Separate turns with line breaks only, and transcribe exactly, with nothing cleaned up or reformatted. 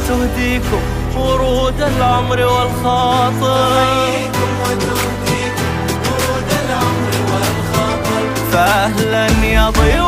وتهديكم ورود العمر والخاطر،
تحييكم وتهديكم ورود العمر والخاطر.
فأهلا يا ضيوف